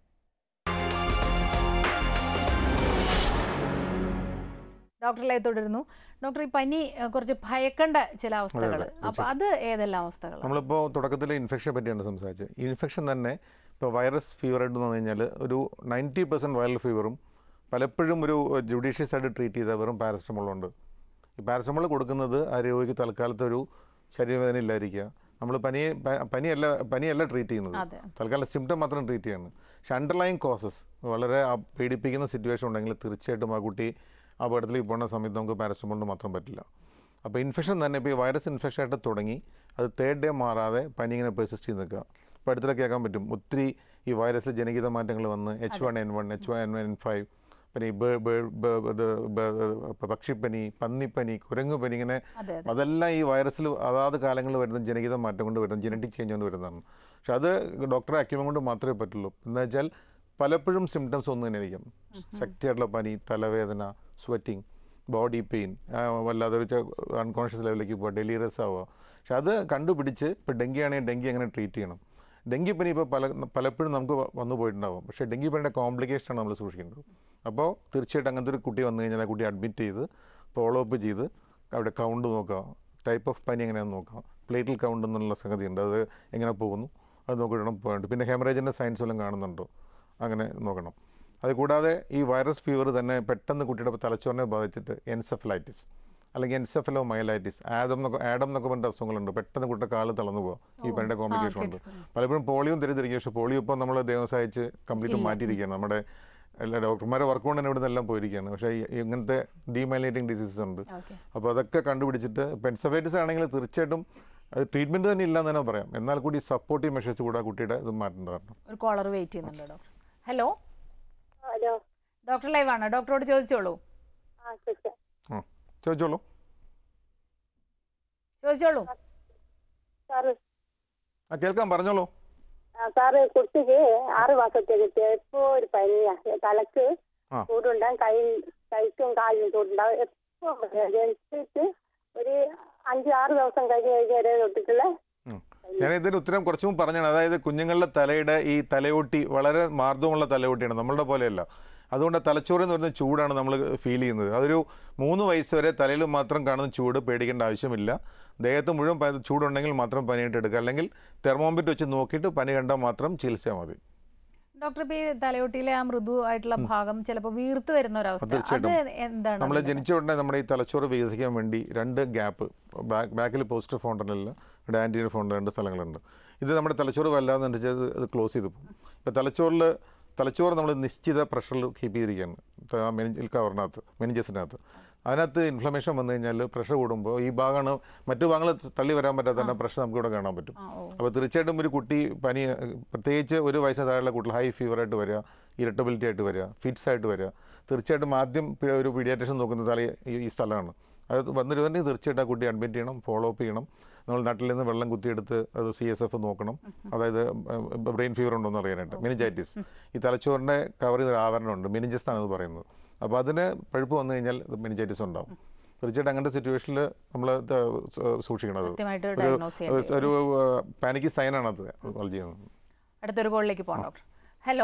ഡോക്ടർ ലൈവ് തുടരുന്നു. ഡോക്ടർ, ഈ പനി കുറച്ച് ഭയക്കേണ്ട ചില അവസ്ഥകൾ, അപ്പോൾ അത് ഏതെല്ലാം അവസ്ഥകൾ? നമ്മളിപ്പോൾ തുടക്കത്തിൽ ഇൻഫെക്ഷനെ പറ്റിയാണ് സംസാരിച്ചത്. ഇൻഫെക്ഷൻ തന്നെ ഇപ്പോൾ വൈറസ് ഫീവർ ആയിട്ട് വന്നു കഴിഞ്ഞാൽ ഒരു 90% വൈറൽ ഫീവറും പലപ്പോഴും ഒരു ജുഡീഷ്യസ് ആയിട്ട് ട്രീറ്റ് ചെയ്ത വെറും പാരസെറ്റമോളുണ്ട്. ഈ പാരസെറ്റമോൾ കൊടുക്കുന്നത് ആ രോഗിക്ക് തൽക്കാലത്തെ ഒരു ശരീരവേദന ഇല്ലായിരിക്കുക. നമ്മൾ പനിയല്ല ട്രീറ്റ് ചെയ്യുന്നത്, തൽക്കാലം സിംറ്റം മാത്രം ട്രീറ്റ് ചെയ്യുന്നത്. പക്ഷെ അണ്ടർലൈങ് കോസസ് വളരെ പേടിപ്പിക്കുന്ന സിറ്റുവേഷൻ ഉണ്ടെങ്കിൽ തീർച്ചയായിട്ടും ആ കുട്ടി അപകടത്തിലേക്ക് പോകുന്ന സമയത്ത് നമുക്ക് പാരസെറ്റമോളിന് മാത്രം പറ്റില്ല. അപ്പോൾ ഇൻഫെക്ഷൻ തന്നെ ഇപ്പോൾ ഈ വൈറസ് ഇൻഫെക്ഷൻ ആയിട്ട് തുടങ്ങി അത് 3rd ഡേ മാറാതെ പനി ഇങ്ങനെ പെർസിസ്റ്റ് ചെയ്ത് നിൽക്കുക. ഇപ്പോൾ അടുത്തിടയ്ക്ക് കേൾക്കാൻ പറ്റും ഒത്തിരി ഈ വൈറസിൽ ജനിതക മാറ്റങ്ങൾ വന്ന് H1N1, H1N5, പിന്നെ ഈ പക്ഷിപ്പനി, പന്നിപ്പനി, കുരങ്ങുപനി, ഇങ്ങനെ അതെല്ലാം ഈ വൈറസിൽ അതാത് കാലങ്ങളിൽ വരുന്ന ജനിതക മാറ്റം കൊണ്ട് വരുന്ന ജനറ്റിക് ചേഞ്ച് കൊണ്ട് വരുന്നതാണ്. പക്ഷെ അത് ഡോക്ടറെ അക്യൂമൻ കൊണ്ട് മാത്രമേ പറ്റുള്ളൂ. എന്താ വെച്ചാൽ പലപ്പോഴും സിംറ്റംസ് ഒന്നും തന്നെ ആയിരിക്കും. ശക്തിയായിട്ടുള്ള പനി, തലവേദന, സ്വെറ്റിങ്, ബോഡി പെയിൻ, വല്ലാതെ ഒരു അൺകോൺഷ്യസ് ലെവലിലേക്ക് പോവുക, ഡെലീറിയസ് ആവുക. പക്ഷെ അത് കണ്ടുപിടിച്ച് ഇപ്പോൾ ഡെങ്കി ആണെങ്കിൽ ഡെങ്കി എങ്ങനെ ട്രീറ്റ് ചെയ്യണം. ഡെങ്കിപ്പനി ഇപ്പോൾ പലപ്പോഴും നമുക്ക് വന്നു പോയിട്ടുണ്ടാവും. പക്ഷേ ഡെങ്കിപ്പനിയുടെ കോംപ്ലിക്കേഷനാണ് നമ്മൾ സൂക്ഷിക്കേണ്ടത്. അപ്പോൾ തീർച്ചയായിട്ടും അങ്ങനത്തെ ഒരു കുട്ടി വന്നു കഴിഞ്ഞാൽ ആ കുട്ടി അഡ്മിറ്റ് ചെയ്ത് ഫോളോ അപ്പ് ചെയ്ത് അവിടെ കൗണ്ട് നോക്കുക, ടൈപ്പ് ഓഫ് പനി എങ്ങനെയാണെന്ന് നോക്കുക, പ്ലേറ്റിൽ കൗണ്ട് എന്നുള്ള സംഗതിയുണ്ട്, അത് എങ്ങനെ പോകുന്നു അത് നോക്കിയിടണം പോയിട്ട്. പിന്നെ ഹെമറേജിൻ്റെ സയൻസ് വല്ലതും കാണുന്നുണ്ടോ അങ്ങനെ നോക്കണം. അതുകൂടാതെ ഈ വൈറസ് ഫീവർ തന്നെ പെട്ടെന്ന് കുട്ടിയുടെ തലച്ചോറിനെ ബാധിച്ചിട്ട് എൻസെഫലൈറ്റിസ്, അല്ലെങ്കിൽ എൻസെഫലോമൈലൈറ്റിസ്, ആഡം എന്നൊക്കെ പറഞ്ഞ അസുഖങ്ങളുണ്ട്. പെട്ടെന്ന് കുട്ടിയുടെ കാല് തളർന്നു പോകുക, ഈ പനിയുടെ കോംപ്ലിക്കേഷൻ ഉണ്ട്. പലപ്പോഴും പോളിയോയും തിരിച്ചിരിക്കും. പക്ഷേ പോളിയോ ഇപ്പോൾ നമ്മൾ ദൈവം സഹായിച്ച് കംപ്ലീറ്റ് മാറ്റിയിരിക്കുകയാണ്. നമ്മുടെ എല്ലാ ഡോക്ടർമാരെ വർക്ക് കൊണ്ട് തന്നെ ഇവിടെ നിന്നെല്ലാം പോയിരിക്കുകയാണ്. പക്ഷേ ഇങ്ങനത്തെ ഡീമൈലൈറ്റിംഗ് ഡിസീസസ് ഉണ്ട്. അപ്പോൾ അതൊക്കെ കണ്ടുപിടിച്ചിട്ട് എൻസെഫലൈറ്റിസ് ആണെങ്കിൽ തീർച്ചയായിട്ടും അത് ട്രീറ്റ്മെൻറ്റ് തന്നെ ഇല്ലാന്ന് തന്നെ പറയാം. എന്നാൽ കൂടി സപ്പോർട്ടീവ് മെഷേഴ്സ് കൂടെ കുട്ടിയുടെ ഇത് മാറ്റേണ്ടതാണ്. ഒരു കോളർ വെയിറ്റ് ചെയ്യുന്നുണ്ട് doctor. Hello hello, doctor live ആണ്, ഡോക്ടറോട് ചോദിച്ചോളൂ. ചോദിച്ചോളൂ. കേൾക്കാം, പറഞ്ഞോളൂ. സാറ് കുട്ടിക്ക് 6 മാസത്തേക്ക് എപ്പോ ഒരു പനിയാ, തലക്ക് ചൂടുണ്ടാകും, കൈക്കും കാലിനും ചൂടുണ്ടാകും. എപ്പോ ജനിച്ചിട്ട് ഒരു 5-6 ദിവസം കഴിഞ്ഞ് തൊട്ടിട്ടുള്ള. ഞാൻ ഇതിന് ഉത്തരം കുറച്ചു മുമ്പ് പറഞ്ഞാണ്. അതായത് കുഞ്ഞുങ്ങളുടെ തലയുടെ ഈ തലയോട്ടി വളരെ മാർദ്ദവമുള്ള തലയോട്ടിയാണ്, നമ്മളുടെ പോലെയല്ല. അതുകൊണ്ട് തലച്ചോറ് എന്ന് പറയുന്ന ചൂടാണ് നമ്മൾ ഫീൽ ചെയ്യുന്നത്. അതൊരു 3 വയസ്സ് വരെ തലയിൽ മാത്രം കാണുന്ന ചൂട് പേടിക്കേണ്ട ആവശ്യമില്ല. ദേഹത്ത് മുഴുവൻ ചൂടുണ്ടെങ്കിൽ മാത്രം പനിയായിട്ട് എടുക്കുക, അല്ലെങ്കിൽ തെർമോമീറ്റർ വെച്ച് നോക്കിയിട്ട് പനി കണ്ടാൽ മാത്രം ചികിത്സിച്ചാൽ മതി. ഡോക്ടർ, ഇപ്പോൾ ഈ തലയോട്ടിയിലെ ആ മൃദുവായിട്ടുള്ള ഭാഗം ചിലപ്പോൾ വീർത്ത് വരുന്ന ഒരവസ്ഥ, എന്താണ്? നമ്മൾ ജനിച്ച ഉടനെ നമ്മുടെ ഈ തലച്ചോറ് വികസിക്കാൻ വേണ്ടി 2 ഗ്യാപ്പ്, ബാക്കിൽ പോസ്റ്റർ ഫോണ്ടനിൽ ആൻറ്റീരിയർ ഫോണ്ടൻ 2 സ്ഥലങ്ങളുണ്ട്. ഇത് നമ്മുടെ തലച്ചോറ് വല്ലാതെന്നുവെച്ചാൽ അത് ക്ലോസ് ചെയ്ത് പോകും. ഇപ്പോൾ തലച്ചോറ് നമ്മൾ നിശ്ചിത പ്രഷറിൽ കീപ്പ് ചെയ്തിരിക്കുകയാണ് കവറിനകത്ത്, മെനിഞ്ചസിനകത്ത്. അതിനകത്ത് ഇൻഫ്ലമേഷൻ വന്നു കഴിഞ്ഞാൽ പ്രഷർ കൂടുമ്പോൾ ഈ ഭാഗമാണ്, മറ്റു ഭാഗങ്ങൾ തള്ളി വരാൻ പറ്റാത്ത തന്നെ പ്രഷർ നമുക്ക് ഇവിടെ കാണാൻ പറ്റും. അപ്പോൾ തീർച്ചയായിട്ടും ഒരു കുട്ടി പനി, പ്രത്യേകിച്ച് 1 വയസ്സിന് താഴെയുള്ള കുട്ടികൾ ഹൈ ഫീവറായിട്ട് വരിക, ഇറിറ്റബിലിറ്റി ആയിട്ട് വരിക, ഫിറ്റ്സ് ആയിട്ട് വരിക, തീർച്ചയായിട്ടും ആദ്യം ഒരു പീഡിയാട്രിഷ്യൻ നോക്കുന്ന തല ഈ സ്ഥലമാണ്. അത് വന്നിരുന്നെങ്കിൽ തീർച്ചയായിട്ടും ആ കുട്ടി അഡ്മിറ്റ് ചെയ്യണം, ഫോളോ അപ്പ് ചെയ്യണം. നമ്മൾ നാട്ടിൽ നിന്ന് വെള്ളം കുത്തിയെടുത്ത് അത് CSF നോക്കണം, അതായത് ബ്രെയിൻ ഫീവർ ഉണ്ടോ എന്ന് അറിയാനായിട്ട്. മെനിഞ്ചൈറ്റിസ്, ഈ തലച്ചോറിൻ്റെ കവർ ചെയ്തൊരു ആവരണമുണ്ട്, മെനിഞ്ചസ് ആണ് ഇത് പറയുന്നത്. അപ്പോൾ അതിന് പഴുപ്പ് വന്നു കഴിഞ്ഞാൽ മെനിഞ്ചൈറ്റിസ് ഉണ്ടാവും. തീർച്ചയായിട്ടും അങ്ങനത്തെ സിറ്റുവേഷനിൽ നമ്മൾ സൂക്ഷിക്കണത് ഒരു പാനിക് സൈനാണ് അത് ചെയ്യുന്നത്. അടുത്തൊരു കോളിലേക്ക് പോകാം ഡോക്ടർ. ഹലോ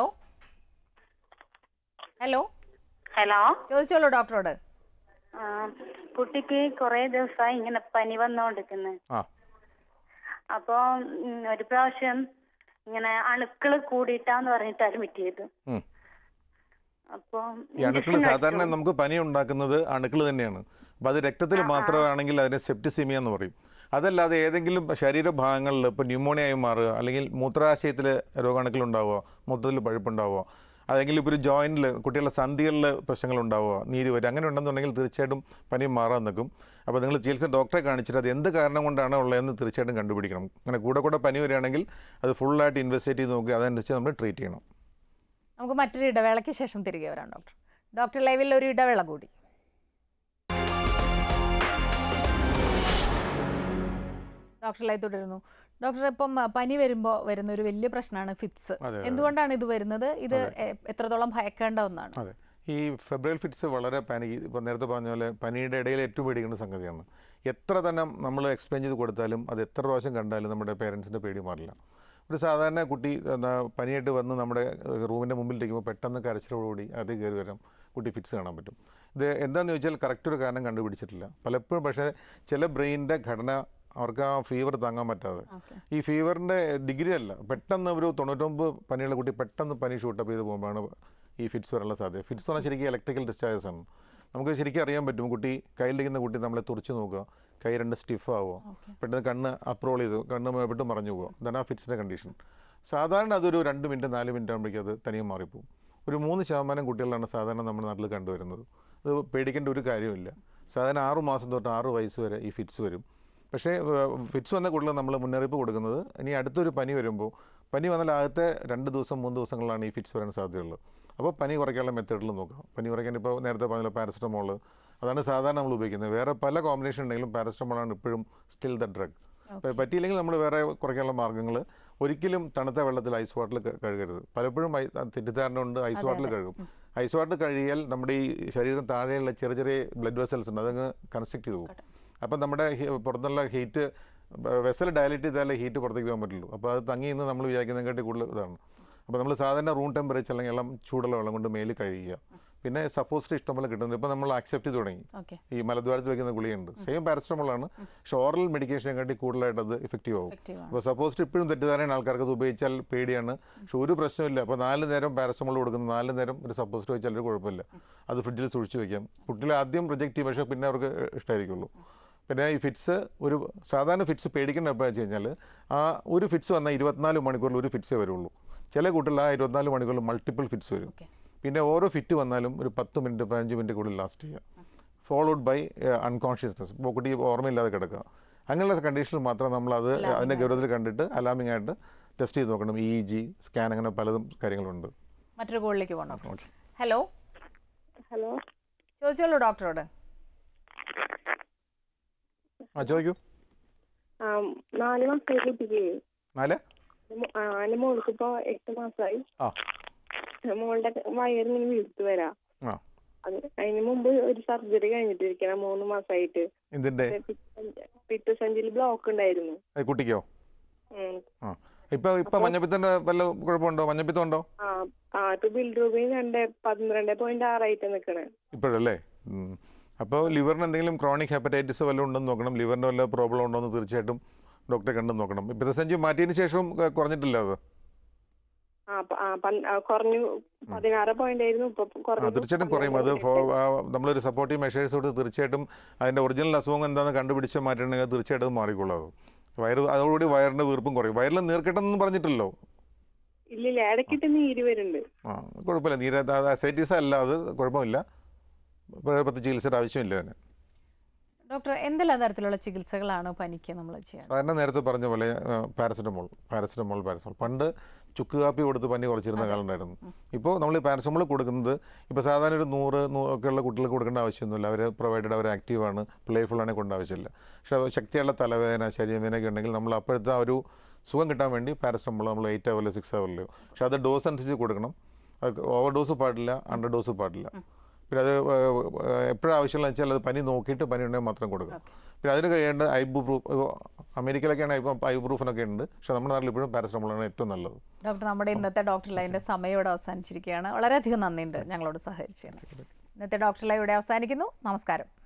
ഹലോ ഹലോ, ചോദിച്ചോളൂ ഡോക്ടറോട്. കുട്ടിക്ക് കുറെ ദിവസമായി ഇങ്ങനെ പനി വന്നോണ്ടിരിക്കുന്നു. അപ്പൊ ഒരു പ്രാവശ്യം ഇങ്ങനെ അണുക്കള് കൂടിയിട്ടാന്ന് പറഞ്ഞിട്ട് അഡ്മിറ്റ് ചെയ്തു. അപ്പൊ ഈ അണുക്കൾ സാധാരണ നമുക്ക് പനി ഉണ്ടാക്കുന്നത് അണുക്കൾ തന്നെയാണ്. അപ്പോൾ അത് രക്തത്തിൽ മാത്രമാണെങ്കിൽ അതിനെ സെപ്റ്റിസീമിയ എന്ന് പറയും. അതല്ലാതെ ഏതെങ്കിലും ശരീരഭാഗങ്ങളിൽ ഇപ്പോൾ ന്യൂമോണിയായി മാറുക, അല്ലെങ്കിൽ മൂത്രാശയത്തിൽ രോഗാണുക്കൾ ഉണ്ടാവുക, മൂത്രത്തിൽ പഴുപ്പുണ്ടാവുക, അല്ലെങ്കിൽ ഇപ്പോൾ ഒരു ജോയിൻറ്റിൽ കുട്ടികളുടെ സന്ധികളിൽ പ്രശ്നങ്ങളുണ്ടാവുക, നീര് വരിക, അങ്ങനെ ഉണ്ടെന്നുണ്ടെങ്കിൽ തീർച്ചയായിട്ടും പനി മാറാൻ നിൽക്കും. അപ്പോൾ നിങ്ങൾ ചികിത്സ ഡോക്ടറെ കാണിച്ചിട്ട് അത് എന്ത് കാരണം കൊണ്ടാണ് ഉള്ളതെന്ന് തീർച്ചയായിട്ടും കണ്ടുപിടിക്കണം. അങ്ങനെ കൂടെ പനി വരികയാണെങ്കിൽ അത് ഫുള്ളായിട്ട് ഇൻവെസ്റ്റിഗേറ്റ് ചെയ്ത് നോക്കി അതനുസരിച്ച് നമ്മൾ ട്രീറ്റ് ചെയ്യണം. നമുക്ക് മറ്റൊരു ഇടവേളയ്ക്ക് ശേഷം തിരികെ വരാം ഡോക്ടർ. ഡോക്ടർ ലൈവിൽ ഒരു ഇടവേള കൂടി. ഡോക്ടർ ലൈവ് തുടരുന്നു. ഡോക്ടർ, ഇപ്പം പനി വരുമ്പോൾ വരുന്ന ഒരു വലിയ പ്രശ്നമാണ് ഫിറ്റ്സ്. എന്തുകൊണ്ടാണ് ഇത് വരുന്നത്? ഇത് എത്രത്തോളം ഭയക്കേണ്ട ഒന്നാണ്? അതെ, ഈ ഫെബ്രൈൽ ഫിറ്റ്സ് വളരെ പാനിക്, ഇപ്പോൾ നേരത്തെ പറഞ്ഞ പോലെ പനിയുടെ ഇടയിൽ ഏറ്റവും പേടിക്കേണ്ട സംഗതിയാണ്. എത്ര തന്നെ നമ്മൾ എക്സ്പ്ലെയിൻ ചെയ്ത് കൊടുത്താലും അത് എത്ര പ്രാവശ്യം കണ്ടാലും നമ്മുടെ പേരൻസിൻ്റെ പേടി മാറില്ല. ഒരു സാധാരണ കുട്ടി പനിയായിട്ട് വന്ന് നമ്മുടെ റൂമിൻ്റെ മുമ്പിലിരിക്കുമ്പോൾ പെട്ടെന്ന് കരച്ചിലോടുകൂടി അത് കയറി വരാം, കുട്ടി ഫിറ്റ്സ് കാണാൻ പറ്റും. ഇത് എന്താണെന്ന് ചോദിച്ചാൽ കറക്റ്റ് ഒരു കാരണം കണ്ടുപിടിച്ചിട്ടില്ല പലപ്പോഴും. പക്ഷേ ചില ബ്രെയിനിൻ്റെ ഘടന അവർക്ക് ആ ഫീവർ താങ്ങാൻ പറ്റാതെ, ഈ ഫീവറിൻ്റെ ഡിഗ്രി അല്ല, പെട്ടെന്ന് ഒരു 99 പനിയുള്ള കുട്ടി പെട്ടെന്ന് പനി ഷൂട്ടപ്പ് ചെയ്ത് പോകുമ്പോഴാണ് ഈ ഫിറ്റ്സ് വരാനുള്ള സാധ്യത. ഫിറ്റ്സ് പറഞ്ഞാൽ ശരിക്കും ഇലക്ട്രിക്കൽ ഡിസ്ചാർജസ് ആണ്. നമുക്ക് ശരിക്കും അറിയാൻ പറ്റും, കുട്ടി കയ്യിലിരിക്കുന്ന കുട്ടി നമ്മളെ തുറച്ച് നോക്കുക, കൈ 2 സ്റ്റിഫ് ആവുക, പെട്ടെന്ന് കണ്ണ് അപ്രോൾ ചെയ്തു, കണ്ണ് പെട്ടെന്ന് മറഞ്ഞു പോകുക, ഇതാണ് ആ ഫിറ്റ്സിൻ്റെ കണ്ടീഷൻ. സാധാരണ അതൊരു 2 മിനിറ്റ് 4 മിനിറ്റ് ആകുമ്പോഴേക്കും അത് തനിയെ മാറിപ്പോവും. ഒരു 3% കുട്ടികളാണ് സാധാരണ നമ്മുടെ നാട്ടിൽ കണ്ടുവരുന്നത്. അത് പേടിക്കേണ്ട ഒരു കാര്യമില്ല. സാധാരണ 6 മാസം തൊട്ട് 6 വയസ്സ് വരെ ഈ ഫിറ്റ്സ് വരും. പക്ഷേ ഫിറ്റ്സ് വന്ന കൂടുതൽ നമ്മൾ മുന്നറിയിപ്പ് കൊടുക്കുന്നത് ഇനി അടുത്തൊരു പനി വരുമ്പോൾ, പനി വന്നാൽ ആദ്യത്തെ 2 ദിവസം 3 ദിവസങ്ങളിലാണ് ഈ ഫിറ്റ്സ് വരാൻ സാധ്യതയുള്ളത്. അപ്പോൾ പനി കുറയ്ക്കാനുള്ള മെത്തേഡിൽ നോക്കാം. പനി കുറയ്ക്കാൻ ഇപ്പോൾ നേരത്തെ പറഞ്ഞ പാരസെറ്റമോൾ, അതാണ് സാധാരണ നമ്മൾ ഉപയോഗിക്കുന്നത്. വേറെ പല കോമ്പിനേഷൻ ഉണ്ടെങ്കിലും പാരസെറ്റമോളാണ് ഇപ്പോഴും സ്റ്റിൽ ദ ഡ്രഗ്. പറ്റിയില്ലെങ്കിൽ നമ്മൾ വേറെ കുറയ്ക്കാനുള്ള മാർഗ്ഗങ്ങൾ, ഒരിക്കലും തണുത്ത വെള്ളത്തിൽ ഐസ് വാട്ടറിൽ കഴുകരുത്. പലപ്പോഴും തെറ്റിദ്ധാരണ കൊണ്ട് ഐസ് വാട്ടറിൽ കഴുകും. ഐസ് വാട്ടർ കഴിയാൽ നമ്മുടെ ഈ ശരീരം താഴെയുള്ള ചെറിയ ബ്ലഡ് വെസൽസ് ഉണ്ട്, അതങ്ങ് കൺസ്ട്രക്ട് ചെയ്ത് പോകും. അപ്പം നമ്മുടെ പുറത്തുള്ള ഹീറ്റ്, വെസൽ ഡയലേറ്റ് ചെയ്താലേ ഹീറ്റ് പുറത്തേക്ക് പോകാൻ പറ്റുള്ളൂ. അപ്പോൾ അത് തങ്ങി നിന്ന് നമ്മൾ വിചാരിക്കുന്നതിനെക്കാട്ടി കൂടുതൽ ഇതാണ്. അപ്പോൾ നമ്മൾ സാധാരണ റൂം ടെമ്പറേച്ചർ അല്ലെങ്കിൽ ചൂടുള്ള വെള്ളം കൊണ്ട് മേല് കഴുകുക. പിന്നെ സപ്പോസിറ്ററി ഇഷ്ടംപോലെ കിട്ടുന്നുണ്ട്. ഇപ്പോൾ നമ്മൾ അക്സെപ്റ്റ് ചെയ്ത് തുടങ്ങി. ഈ മലദ്വാരത്തിൽ വയ്ക്കുന്ന ഗുളിയുണ്ട്, സെയിം പാരസെറ്റമോളാണ്, പക്ഷേ ഓറൽ മെഡിക്കേഷൻ കാട്ടി കൂടുതലായിട്ട് അത് എഫക്റ്റീവ് ആവും. അപ്പോൾ സപ്പോസിറ്ററി ഇപ്പോഴും തെറ്റിദ്ധാരണയാണ് ആൾക്കാർക്ക്, അത് ഉപയോഗിച്ചാൽ പേടിയാണ്. പക്ഷേ ഒരു പ്രശ്നമില്ല. അപ്പോൾ 4 നേരം പാരസെറ്റമോൾ കൊടുക്കുന്നു, 4 നേരം ഒരു സപ്പോസിറ്ററി വെച്ചാൽ ഒരു കുഴപ്പമില്ല. അത് ഫ്രിഡ്ജിൽ സൂക്ഷിച്ച് വയ്ക്കാം. കുട്ടികൾ ആദ്യം റിജക്റ്റ് ചെയ്യും, പക്ഷേ പിന്നെ അവർക്ക് ഇഷ്ടമായിരിക്കുള്ളൂ. പിന്നെ ഈ ഫിറ്റ്സ്, ഒരു സാധാരണ ഫിറ്റ്സ് പേടിക്കേണ്ട എപ്പോഴാണെന്ന് വെച്ച് കഴിഞ്ഞാൽ, ആ ഒരു ഫിറ്റ്സ് വന്നാൽ 24 മണിക്കൂറിൽ ഒരു ഫിറ്റ്സേ വരുള്ളൂ. ചില കുട്ടികൾ ആ 24 മണിക്കൂറിൽ മൾട്ടിപ്പിൾ ഫിറ്റ്സ് വരും. പിന്നെ ഓരോ ഫിറ്റ് വന്നാലും ഒരു 10 മിനിറ്റ് 15 മിനിറ്റ് കൂടുതൽ ലാസ്റ്റ് ചെയ്യുക, ഫോളോഡ് ബൈ അൺകോൺഷ്യസ്നെസ്, ഇപ്പോൾ കുട്ടി ഓർമ്മയില്ലാതെ കിടക്കുക. അങ്ങനെയുള്ള കണ്ടീഷനിൽ മാത്രം നമ്മളത് അതിൻ്റെ ഗൗരവത്തിൽ കണ്ടിട്ട് അലാമിംഗ് ആയിട്ട് ടെസ്റ്റ് ചെയ്ത് നോക്കണം. EEG സ്കാൻ, അങ്ങനെ പലതും കാര്യങ്ങളുണ്ട്. മറ്റൊരു കോളിലേക്ക് പോകണം. ഹലോ ഹലോ, ചോദിച്ചോളൂ ഡോക്ടറോട്. ചോദിക്കൂ. 4 മാസമായി കുട്ടിക്ക്. 4? എൻ്റെ മോൾക്ക് ഇപ്പോൾ 8 മാസമായി. മോളുടെ വയറിങ്ങനെ വീഴ്ത്തു വരാം. അതിന് മുമ്പ് ഒരു സർജറി കഴിഞ്ഞിട്ടിരിക്കണം 3 മാസമായിട്ട്. പിത്തസഞ്ചിയിൽ ബ്ലോക്ക് ഉണ്ടായിരുന്നു കുട്ടിക്കോ? ഇപ്പൊ മഞ്ഞപ്പിത്തന്റെ വല്ല കുഴപ്പമുണ്ടോ? മഞ്ഞപ്പിത്തം ഉണ്ടോ? ഇപ്പൊ ബിൽഡ്രൂബിൻ 12.6 ആയിട്ട് നിൽക്കണേ ഇപ്പോഴല്ലേ. അപ്പോൾ ലിവറിന് എന്തെങ്കിലും ക്രോണിക് ഹെപ്പറ്റൈറ്റിസ് വല്ലതും ഉണ്ടെന്ന് നോക്കണം. ലിവറിൻ്റെ വല്ല പ്രോബ്ലം ഉണ്ടോ എന്ന് തീർച്ചയായിട്ടും ഡോക്ടറെ കണ്ടു നോക്കണം. പിത്തസഞ്ചി മാറ്റിയതിന് ശേഷം കുറഞ്ഞിട്ടില്ല അത്? തീർച്ചയായിട്ടും കുറയും. അത് നമ്മളൊരു സപ്പോർട്ടീവ് മെഷേഴ്സ് കൊടുത്ത് തീർച്ചയായിട്ടും അതിൻ്റെ ഒറിജിനൽ അസുഖം എന്താണെന്ന് കണ്ടുപിടിച്ച് മാറ്റണമെങ്കിൽ തീർച്ചയായിട്ടും അത് മാറിക്കൊള്ളൂ. അത് വയറ്, അതോടുകൂടി വയറിൻ്റെ വീർപ്പും കുറയും. വയറിൽ നീർക്കെട്ടെന്നൊന്നും പറഞ്ഞിട്ടില്ലല്ലോ? ഇല്ലില്ല, ഇടയ്ക്കിട്ട് നീര് വരുന്നുണ്ട്. കുഴപ്പമില്ല, നീര് അസൈറ്റിസ് അല്ല, അത് കുഴപ്പമില്ല. പ്രത്യേക ചികിത്സയുടെ ആവശ്യമില്ല തന്നെ. ഡോക്ടർ, എന്തെല്ലാം തരത്തിലുള്ള ചികിത്സകളാണ് പനിക്ക് നമ്മൾ ചെയ്യുന്നത്? സാധാരണ നേരത്തെ പറഞ്ഞ പോലെ പാരസെറ്റമോൾ. പണ്ട് ചുക്ക് കാപ്പി കൊടുത്ത് പനി കുറച്ചിരുന്ന കാലം ഉണ്ടായിരുന്നു. ഇപ്പോൾ നമ്മൾ ഈ പാരസെറ്റമോൾ കൊടുക്കുന്നത് ഇപ്പോൾ സാധാരണ ഒരു 100 ഒക്കെ ഉള്ള കുട്ടികൾക്ക് കൊടുക്കേണ്ട ആവശ്യമൊന്നുമില്ല. അവർ പ്രൊവൈഡഡ്, അവർ ആക്റ്റീവാണ്, പ്ലേഫുള്ളാണെങ്കിൽ കൊണ്ട് ആവശ്യമില്ല. പക്ഷേ ശക്തിയുള്ള തലവേദന, ശരീരവേദനയൊക്കെ ഉണ്ടെങ്കിൽ നമ്മൾ അപ്പോഴത്തെ ആ ഒരു സുഖം കിട്ടാൻ വേണ്ടി പാരസെറ്റമോൾ നമ്മൾ 8 hours 6 hours. പക്ഷേ അത് ഡോസ് അനുസരിച്ച് കൊടുക്കണം. അത് ഓവർ ഡോസ് പാടില്ല, അണ്ടർ ഡോസ് പാടില്ല. പിന്നെ അത് എപ്പോഴാവശ്യമുള്ള വെച്ചാൽ അത് പനി നോക്കിയിട്ട് പനി ഉണ്ടെങ്കിൽ മാത്രം കൊടുക്കുക. പിന്നെ അതിന് കഴിയേണ്ട ഐബുപ്രൂഫ്, അമേരിക്കയിലൊക്കെയാണ് ഇപ്പോൾ ഐബുപ്രൂഫിനൊക്കെ ഉണ്ട്. പക്ഷേ നമ്മുടെ നാട്ടിൽ ഇപ്പോഴും പാരസെറ്റമോളാണ് ഏറ്റവും നല്ലത്. ഡോക്ടർ, നമ്മുടെ ഇന്നത്തെ ഡോക്ടർ ലൈവിൻ്റെ സമയം ഇവിടെ അവസാനിച്ചിരിക്കുകയാണ്. വളരെയധികം നന്ദിയുണ്ട് ഞങ്ങളോട് സഹകരിച്ചത്. ഇന്നത്തെ ഡോക്ടർ ലൈവ് ഇവിടെ അവസാനിക്കുന്നു. നമസ്കാരം.